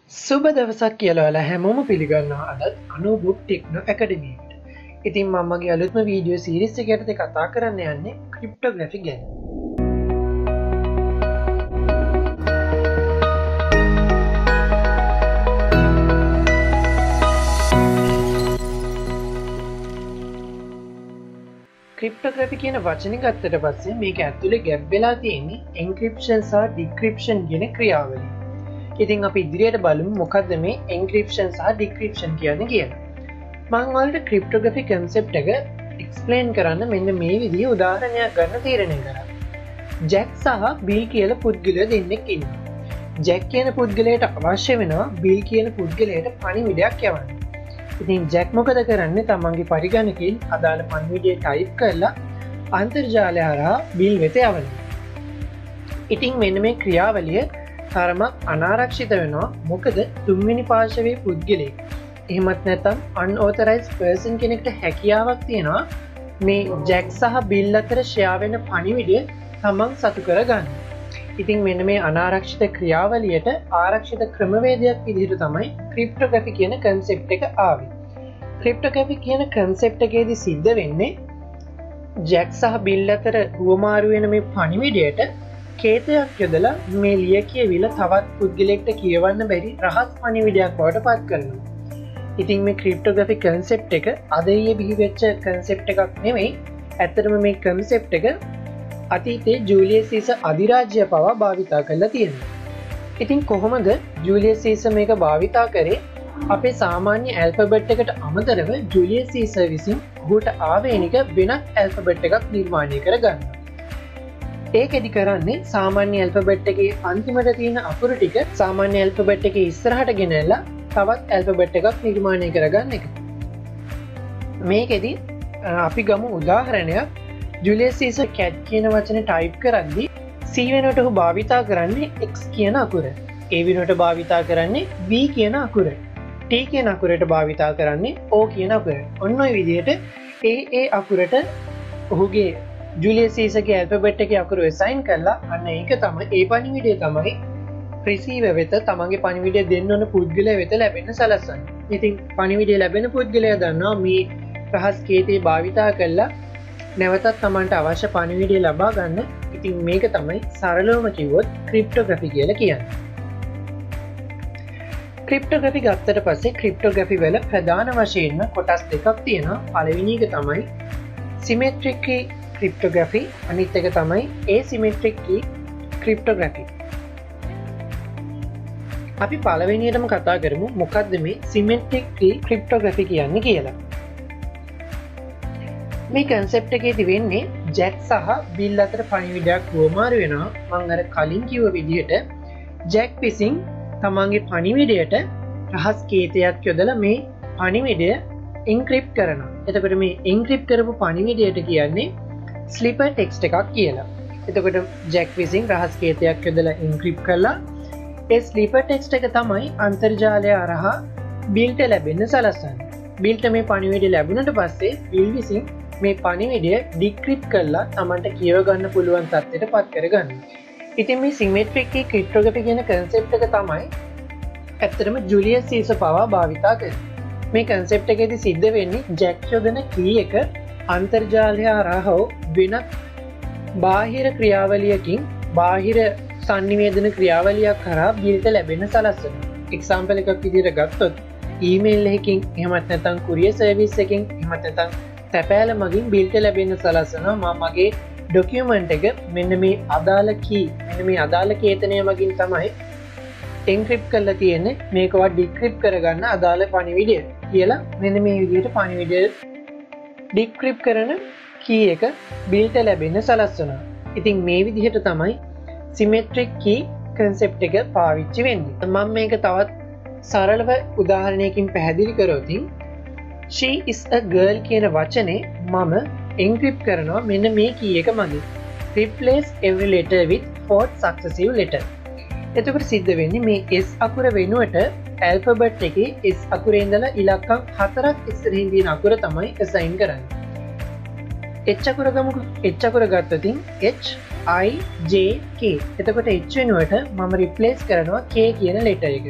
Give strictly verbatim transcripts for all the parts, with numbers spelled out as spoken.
සුබ දවසක් කියලා ඔයාලා හැමෝම පිළිගන්නවා අදත් අනුබුක් ටෙක්නෝ ඇකඩමියට. ඉතින් මම මගේ අලුත්ම වීඩියෝ සීරීස් එකකට කතා කරන්න යන්නේ ක්‍රිප්ටෝග්‍රැෆි ගැන. ක්‍රිප්ටෝග්‍රැෆි කියන වචනේ ගත්තට පස්සේ මේක ඇතුලේ ගැප් වෙලා තියෙන්නේ එන්ක්‍රිප්ෂන් සහ ඩික්‍රිප්ෂන් කියන ක්‍රියාවලිය. ඉතින් අපි ඉදිරියට බලමු මොකක්ද මේ එන්ක්‍රිප්ෂන් සහ ඩික්‍රිප්ෂන් කියන්නේ කියලා. මම ඔයාලට ක්‍රිප්ටෝග්‍රැෆි කන්සෙප්ට් එක එක්ස්ප්ලেইন කරන්න මෙන්න මේ විදිහේ උදාහරණයක් ගන්න තීරණය කරා. ජැක් සහ බිල් කියලා පුද්ගලයෝ දෙන්නෙක් ඉන්නවා. ජැක් කියන පුද්ගලයාට අවශ්‍ය වෙනවා බිල් කියන පුද්ගලයාට පණිවිඩයක් යවන්න. ඉතින් ජැක් මොකද කරන්නේ? තමන්ගේ පරිගණකයෙන් අදාළ පණිවිඩය ටයිප් කරලා අන්තර්ජාලය හරහා බිල් වෙත යවනවා. ඉතින් මෙන්න මේ ක්‍රියාවලිය තරමක් අනාරක්ෂිත වෙනවා. මොකද තුන්වෙනි පාර්ශවයේ පුද්ගලයෙක් එහෙමත් නැත්නම් unauthorized person කෙනෙක්ට හැකියාවක් තියෙනවා මේ ජැක් සහ බිල් අතර ෂෙයා වෙන පණිවිඩය තමන් සතු කරගන්න. ඉතින් මෙන්න මේ අනාරක්ෂිත ක්‍රියාවලියට ආරක්ෂිත ක්‍රමවේදයක් විදිහට තමයි ක්‍රිප්ටෝග්‍රැෆි කියන කන්සෙප්ට් එක ආවේ. ක්‍රිප්ටෝග්‍රැෆි කියන කන්සෙප්ට් එකේදී සිද්ධ වෙන්නේ ජැක් සහ බිල් අතර හුවමාරු වෙන මේ පණිවිඩයට කේතයක් යොදලා මේ ලිය කියවිල තවත් පුද්ගලෙක්ට කියවන්න බැරි රහස් පණිවිඩයක් බවට පත් කරනවා. ඉතින් මේ ක්‍රිප්ටෝග්‍රැෆි කන්සෙප්ට් එක අද ඊයේ බිහිවෙච්ච කන්සෙප්ට් එකක් නෙමෙයි. ඇත්තටම මේ කන්සෙප්ට් එක අතීතයේ ජූලියස් සීසර් අධිරාජ්‍ය පවා භාවිතා කරලා තියෙනවා. ඉතින් කොහොමද ජූලියස් සීසර් මේක භාවිතා කරේ? අපේ සාමාන්‍ය ඇල්ෆබෙට් එකට අමතරව ජූලියස් සීසර් විසින් ඔහුට ආවේනික වෙනත් ඇල්ෆබෙට් එකක් නිර්මාණය කරගන්නවා. ඒකෙදි කරන්නේ සාමාන්‍ය ඇල්ෆබෙට් එකේ අන්තිමට තියෙන අකුරු ටික සාමාන්‍ය ඇල්ෆබෙට් එකේ ඉස්සරහට ගෙනල්ලා තවත් ඇල්ෆබෙට් එකක් නිර්මාණය කරගන්න එක. මේකෙදි අපි ගමු උදාහරණයක්. ජූලියස් සීසර් කැට් කියන වචනේ ටයිප් කරද්දී C වෙනුවට ඔහු භාවිතා කරන්නේ X කියන අකුර. A වෙනුවට භාවිතා කරන්නේ V කියන අකුර. T කියන අකුරට භාවිතා කරන්නේ O කියන අකුර. ඔන්න ඔය විදිහට ඒ ඒ අකුරට ඔහුගේ ජූලියස් සීසර්ගේ ඇල්ෆබෙට් එකේ අකුරු assign කරලා අන්න ඒක තමයි ඒ පණිවිඩය තමයි රිසීවර් වෙත තමන්ගේ පණිවිඩය දෙන්න ඕන පුද්ගලයා වෙත ලැබෙන්න සලස්වන්නේ. ඉතින් පණිවිඩය ලැබෙන පුද්ගලයා දන්නවා මේ රහස් කේතේ භාවිතා කරලා නැවතත් තමන්ට අවශ්‍ය පණිවිඩය ලබා ගන්න. ඉතින් මේක තමයි සරලවම කිව්වොත් ක්‍රිප්ටෝග්‍රැෆි කියලා කියන්නේ. ක්‍රිප්ටෝග්‍රැෆි ගත්තට පස්සේ ක්‍රිප්ටෝග්‍රැෆි වල ප්‍රධාන වශයෙන්ම කොටස් දෙකක් තියෙනවා. පළවෙනි එක තමයි සිමෙට්‍රික් කී ක්‍රිප්ටෝග්‍රැෆි, අනිත් එක තමයි asymmetric key ක්‍රිප්ටෝග්‍රැෆි. අපි පළවෙනියටම කතා කරමු මොකක්ද මේ සිමෙට්‍රික් කී ක්‍රිප්ටෝග්‍රැෆි කියන්නේ කියලා. මේ කන්සෙප්ට් එකේදී වෙන්නේ ජැක් සහ බිල් අතර පණිවිඩයක් හුවමාරු වෙනවා. මම අර කලින් කිව්ව විදිහට ජැක් විසින් තමන්ගේ පණිවිඩයට රහස් කේතයක් යොදලා මේ පණිවිඩය එන්ක්‍රිප්ට් කරනවා. එතකොට මේ එන්ක්‍රිප්ට් කරපු පණිවිඩයට කියන්නේ ස්ලිපර් ටෙක්ස්ට් එකක් කියලා. එතකොට ජැක් විසින් රහස් කේතයක් යොදලා එන්ක්‍රිප්ට් කළා. ඒ ස්ලිපර් ටෙක්ස්ට් එක තමයි අන්තර්ජාලය හරහා බිල්ට ලැබෙන්න සලස්වන්නේ. බිල්ට මේ පණිවිඩය ලැබුණට පස්සේ බිල් විසින් මේ පණිවිඩය ඩික්‍රිප්ට් කරලා Tamanට කියව ගන්න පුළුවන් තත්ත්වයට පත් කරගන්නවා. ඉතින් මේ සිමෙට්‍රික් කී ක්‍රිප්ටෝග්‍රැෆි කියන කන්සෙප්ට් එක තමයි ඇත්තටම ජූලියස් සීසර් පවා භාවිතා කරේ. මේ කන්සෙප්ට් එකේදී සිද්ධ වෙන්නේ ජැක් යොදන කී එක අන්තර්ජාලය හරහා වෙනත් බාහිර ක්‍රියාවලියකින් බාහිර සංනිවේදන ක්‍රියාවලියක් කරා බිල්ට ලැබෙන්න සලස්වනවා. එක්සැම්පල් එකක් විදිහට ගත්තොත් ඊමේල් එකකින් එහෙමත් නැත්නම් කුරියර් සර්විස් එකකින් එහෙමත් නැත්නම් තැපෑල මගින් බිල්ට ලැබෙන්න සලස්වනවා. මම මගේ ඩොකියුමන්ට් එක මෙන්න මේ අදාළ කී මෙන්න මේ අදාළ කේතනය මගින් තමයි එන්ක්‍රිප්ට් කරලා තියෙන්නේ. මේකවත් ඩික්‍රිප්ට් කරගන්න අදාළ පණිවිඩය කියලා මෙන්න මේ විදිහට පණිවිඩය ඩික්‍රිප්ට් කරන කී එක බිල්ට ලැබෙන්න සලස්වනවා. ඉතින් මේ විදිහට තමයි සිමෙට්‍රික් කී කන්සෙප්ට් එක පාවිච්චි වෙන්නේ. මම මේක තවත් සරලව උදාහරණයකින් පැහැදිලි කරොත් she is a girl කියන වචනේ මම එන්ක්‍රිප්ට් කරනවා මෙන්න මේ කී එක මගින්. replace every letter with fourth successive letter. එතකොට සිද්ධ වෙන්නේ මේ S අකුර වෙනුවට ඇල්ෆබෙට් එකේ S අකුරේ ඉඳලා ඉලක්කම් හතරක් ඉස්සරහින් තියෙන අකුර තමයි assign කරන්නේ. H අකුර ගමුකෝ. H අකුර ගත්තොත් H I J K. එතකොට H වෙනුවට මම replace කරනවා K කියන letter එක.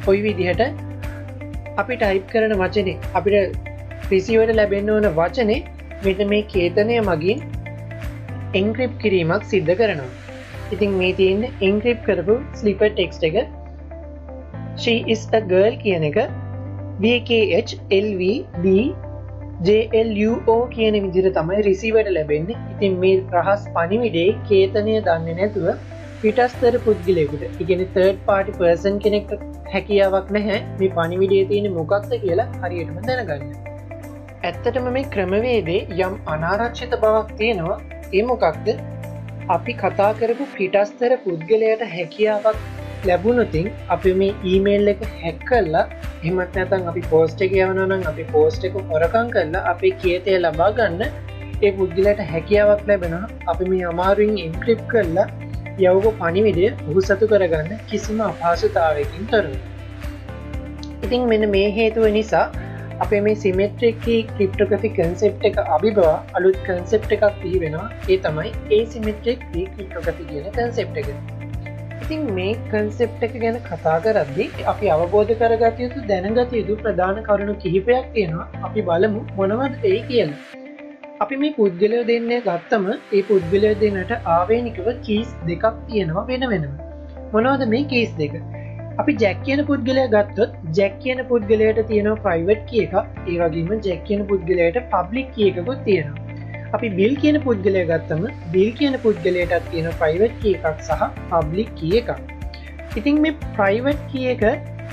ඔය විදිහට අපි ටයිප් කරන වචනේ අපිට රිසීවර්ට ලැබෙන්න ඕන වචනේ මෙන්න මේ කේතනය මගින් එන්ක්‍රිප්ට් කිරීමක් සිද්ධ කරනවා. ඉතින් මේ තියෙන්නේ එන්ක්‍රිප්ට් කරපු ස්ලිපර් ටෙක්ස්ට් එක she is a girl කියන එක B K H L V B J L U O කියන විදිහට තමයි රිසීවර්ට ලැබෙන්නේ. ඉතින් මේ රහස් පණිවිඩේ කේතනය දන්නේ නැතුව පිටස්තර පුද්ගලයෙකුට, ඒ කියන්නේ third party person කෙනෙක්ට හැකියාවක් නැහැ මේ පණිවිඩයේ තියෙන මොකක්ද කියලා හරියටම දැනගන්න. ඇත්තටම මේ ක්‍රමවේදේ යම් අනාරක්ෂිත බවක් තියෙනවා. ඒ මොකක්ද? අපි කතා කරපු පිටස්තර පුද්ගලයාට හැකියාවක් ලැබුණොතින් අපි මේ ඊමේල් එක හැක් කරලා එහෙමත් නැත්නම් අපි පෝස්ට් එක යවනවා නම් අපි පෝස්ට් එක හොරකම් කරලා අපේ කේතය ලබා ගන්න ඒ පුද්ගලයාට හැකියාවක් ලැබෙනවා. අපි මේ අමාරුවෙන් එන්ක්‍රිප්ට් කරලා යවපු පණිවිඩය ඔහු සතු කරගන්න කිසිම අපහසුතාවයකින් තොරව. ඉතින් මෙන්න මේ හේතුව නිසා අපේ මේ සිමෙට්‍රික් කී ක්‍රිප්ටෝග්‍රැෆි කන්සෙප්ට් එක අභිබවා අලුත් කන්සෙප්ට් එකක් පිහි වෙනවා. ඒ තමයි asymmetric key cryptography කියන කන්සෙප්ට් එක. ඉතින් මේ කන්සෙප්ට් එක ගැන කතා කරද්දී අපි අවබෝධ කරගත යුතු දැනගත යුතු ප්‍රධාන කරුණු කිහිපයක් තියෙනවා. අපි බලමු මොනවද ඒ කියලා. අපි මේ පුද්ගලයෝ දෙන්නේ ගත්තම ඒ පුද්ගලයෝ දෙන්නට ආවේනිකව කීස් දෙකක් තියෙනවා වෙන වෙනම. මොනවද මේ කීස් දෙක? අපි ජැක් කියන පුද්ගලයා ගත්තොත් ජැක් කියන පුද්ගලයාට තියෙනවා ප්‍රයිවට් කී එකක්. ඒ වගේම ජැක් කියන පුද්ගලයාට පබ්ලික් කී එකකුත් තියෙනවා. අපි බිල් කියන පුද්ගලයා ගත්තම බිල් කියන පුද්ගලයාටත් තියෙන ප්‍රයිවට් කී එකක් සහ පබ්ලික් කී එකක්. ඉතින් මේ ප්‍රයිවට් කී එක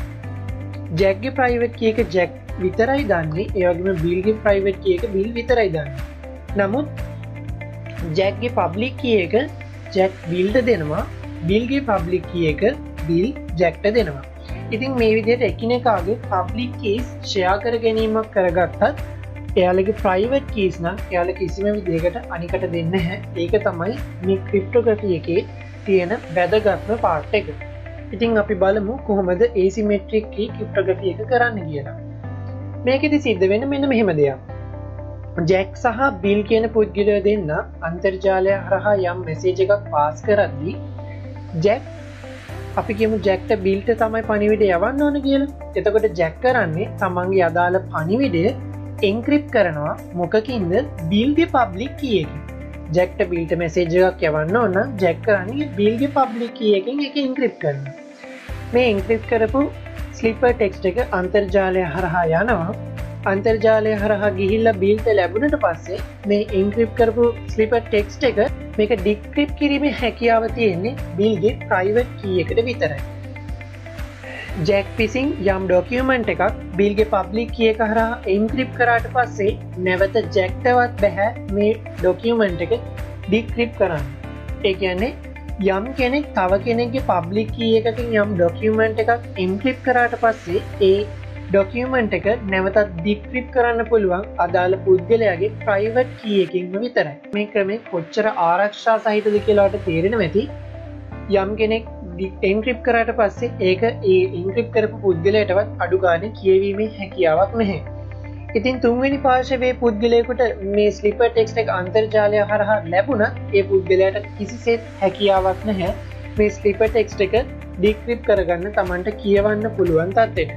ජැක්ගේ ප්‍රයිවට් කී එක ජැක් විතරයි දන්නේ. ඒ වගේම බිල්ගේ ප්‍රයිවට් කී එක බිල් විතරයි දන්නේ. නමුත් ජැක්ගේ පබ්ලික් කී එක ජැක් බිල්ට දෙනවා. බිල්ගේ පබ්ලික් කී එක බිල් ජැක්ට දෙනවා. ඉතින් මේ විදිහට එකිනෙකාගේ පබ්ලික් කීස් ෂෙයා කර ගැනීමක් කරගත්තත් එයාලගේ ප්‍රයිවට් කීස් නම් එයාලා කිසිම විදිහකට අනිකට දෙන්නේ නැහැ. ඒක තමයි මේ ක්‍රිප්ටෝග්‍රැෆි එකේ තියෙන වැදගත්ම පාර්ට් එක. ඉතින් අපි බලමු කොහොමද asymmetric key cryptography එක කරන්න කියලා. මේකෙදි සිද්ධ වෙන මෙන්න මෙහෙම දෙයක්. ජැක් සහ බිල් කියන පුද්ගලයෝ දෙන්න අන්තර්ජාලය හරහා යම් මෙසේජ් එකක් පාස් කරද්දී ජැක් අපි කියමු ජැක්ට බිල්ට තමයි පණිවිඩය යවන්න ඕන කියලා. එතකොට ජැක් කරන්නේ තමන්ගේ අදාළ පණිවිඩය එන්ක්‍රිප්ට් කරනවා. මොකකින්ද? බිල්ගේ පබ්ලික් කී එකකින්. ජැක්ට බිල්ට මෙසේජ් එකක් යවන්න ඕන නම් ජැක් කරන්නේ බිල්ගේ පබ්ලික් කී එකකින් ඒක එන්ක්‍රිප්ට් කරනවා. මේ එන්ක්‍රිප්ට් කරපු ස්ලිපර් ටෙක්ස්ට් එක අන්තර්ජාලය හරහා යනවා. අන්තර්ජාලය හරහා ගිහිල්ලා බිල්ට ලැබුණට පස්සේ මේ එන්ක්‍රිප්ට් කරපු ස්ලිපර් ටෙක්ස්ට් එක මේක ඩික්‍රිප්ට් කිරීමේ හැකියාව තියෙන්නේ බිල්ගේ ප්‍රයිවට් කී එකට විතරයි. ජැක් විසින් යම් ඩොකියුමන්ට් එකක් බිල්ගේ පබ්ලික් කී එක හරහා එන්ක්‍රිප්ට් කරාට පස්සේ නැවත ජැක්ටවත් බැහැ මේ ඩොකියුමන්ට් එක ඩික්‍රිප්ට් කරන්න. ඒ කියන්නේ යම් කෙනෙක් තව කෙනෙක්ගේ පබ්ලික් කී එකකින් යම් ඩොකියුමන්ට් එකක් එන්ක්‍රිප්ට් කරාට පස්සේ ඒ ඩොකියුමන්ට් එක නැවතත් ඩික්‍රිප්ට් කරන්න පුළුවන් අදාළ පුද්ගලයාගේ ප්‍රයිවට් කී එකකින්ම විතරයි. මේ ක්‍රමය කොච්චර ආරක්ෂා සහිතද කියලා ඔයාලට තේරෙනවා ඇති. යම් කෙනෙක් එන්ක්‍රිප්ට් කරාට පස්සේ ඒක ඒ එන්ක්‍රිප්ට් කරපු පුද්ගලයාටවත් අඩු ගානේ කියවීමේ හැකියාවක් නැහැ. ඉතින් තුන්වෙනි පාර්ශවයේ පුද්ගලයෙකුට මේ ස්ලිපර් ටෙක්ස්ට් එක අන්තර්ජාලය හරහා ලැබුණත් ඒ පුද්ගලයාට කිසිසේත් හැකියාවක් නැහැ මේ ස්ලිපර් ටෙක්ස්ට් එක ඩික්‍රිප්ට් කරගන්න Tamanට කියවන්න පුළුවන් තත්ත්වයට.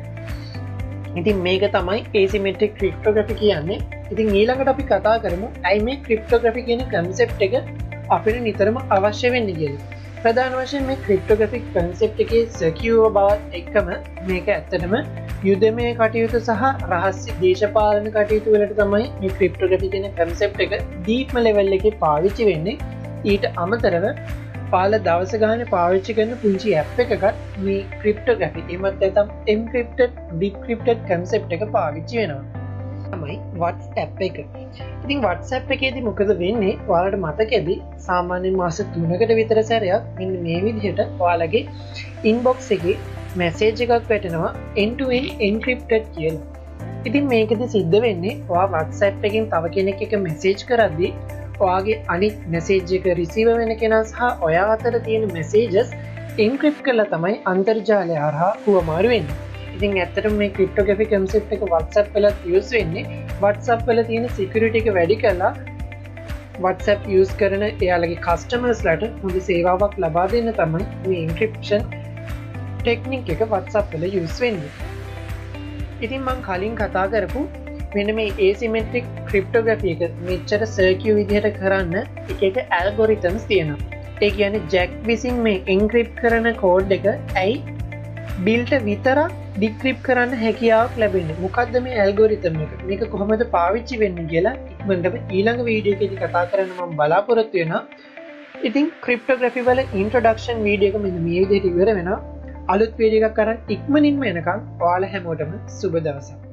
ඉතින් මේක තමයි asymmetric cryptography කියන්නේ. ඉතින් ඊළඟට අපි කතා කරමු ඇයි මේ cryptography කියන concept එක අපිට නිතරම අවශ්‍ය වෙන්නේ කියලා. ප්‍රධාන වශයෙන් මේ cryptography concept එකේ secure බවත් එක්කම මේක ඇත්තටම යුදමය කටයුතු සහ රහස්‍ය දේශපාලන කටයුතු වලට තමයි මේ cryptography කියන concept එක deep level එකේ පාවිච්චි වෙන්නේ. ඊට අමතරව පාල දවස ගානේ පාවිච්චි කරන පුංචි ඇප් එකකට මේ ක්‍රිප්ටෝග්‍රැෆි එහෙමත් නැත්නම් එන්ක්‍රිප්ටඩ් ඩික්‍රිප්ටඩ් කන්සෙප්ට් එක පාවිච්චි වෙනවා. තමයි WhatsApp එක. ඉතින් WhatsApp එකේදී මොකද වෙන්නේ? ඔයාලට මතකද සාමාන්‍යයෙන් මාස තුනකට විතර සැරයක් මෙන්න මේ විදිහට ඔයාලගේ inbox එකේ message එකක් වැටෙනවා end to end encrypted කියලා. ඉතින් මේකෙදි සිද්ධ වෙන්නේ ඔයා WhatsApp එකෙන් තව කෙනෙක් එක්ක message කරද්දී ඔයාගේ අනිත් message එක receive වෙන කෙනා සහ ඔයා අතර තියෙන messages encrypt කරලා තමයි අන්තර්ජාලය හරහා හුවමාරු වෙන්නේ. ඉතින් ඇත්තටම මේ cryptography concept එක WhatsApp වලත් use වෙන්නේ WhatsApp වල තියෙන security එක වැඩි කරලා WhatsApp use කරන එයාලගේ customers ලට හොඳ සේවාවක් ලබා දෙන්න තමයි මේ encryption ටෙක්නික් එක WhatsApp වල යූස් වෙන්නේ. ඉතින් මං කලින් කතා කරපු මෙන්න මේ asymmetric cryptography එක මෙච්චර සර්කියු විදිහට කරන්න එක එක ඇල්ගොරිතම්ස් තියෙනවා. ඒ කියන්නේ ජැක් විසින් මේ එන්ක්‍රිප්ට් කරන කෝඩ් එක ඇයි බිල්ට විතරක් ඩික්‍රිප්ට් කරන්න හැකියාවක් ලැබෙන්නේ. මොකද්ද මේ ඇල්ගොරිතම් එක? මේක කොහොමද පාවිච්චි වෙන්නේ කියලා ඉක්මනටම ඊළඟ වීඩියෝ එකේදී කතා කරන්න මම බලාපොරොත්තු වෙනවා. ඉතින් ක්‍රිප්ටෝග්‍රැෆි වල ඉන්ට්‍රොඩක්ෂන් වීඩියෝ එක මෙන්න මේ විදිහට ඉවර වෙනවා. අලුත් වීඩියෝ එකක් අරන් ඉක්මනින්ම එනකම් ඔයාලා හැමෝටම සුබ දවසක්.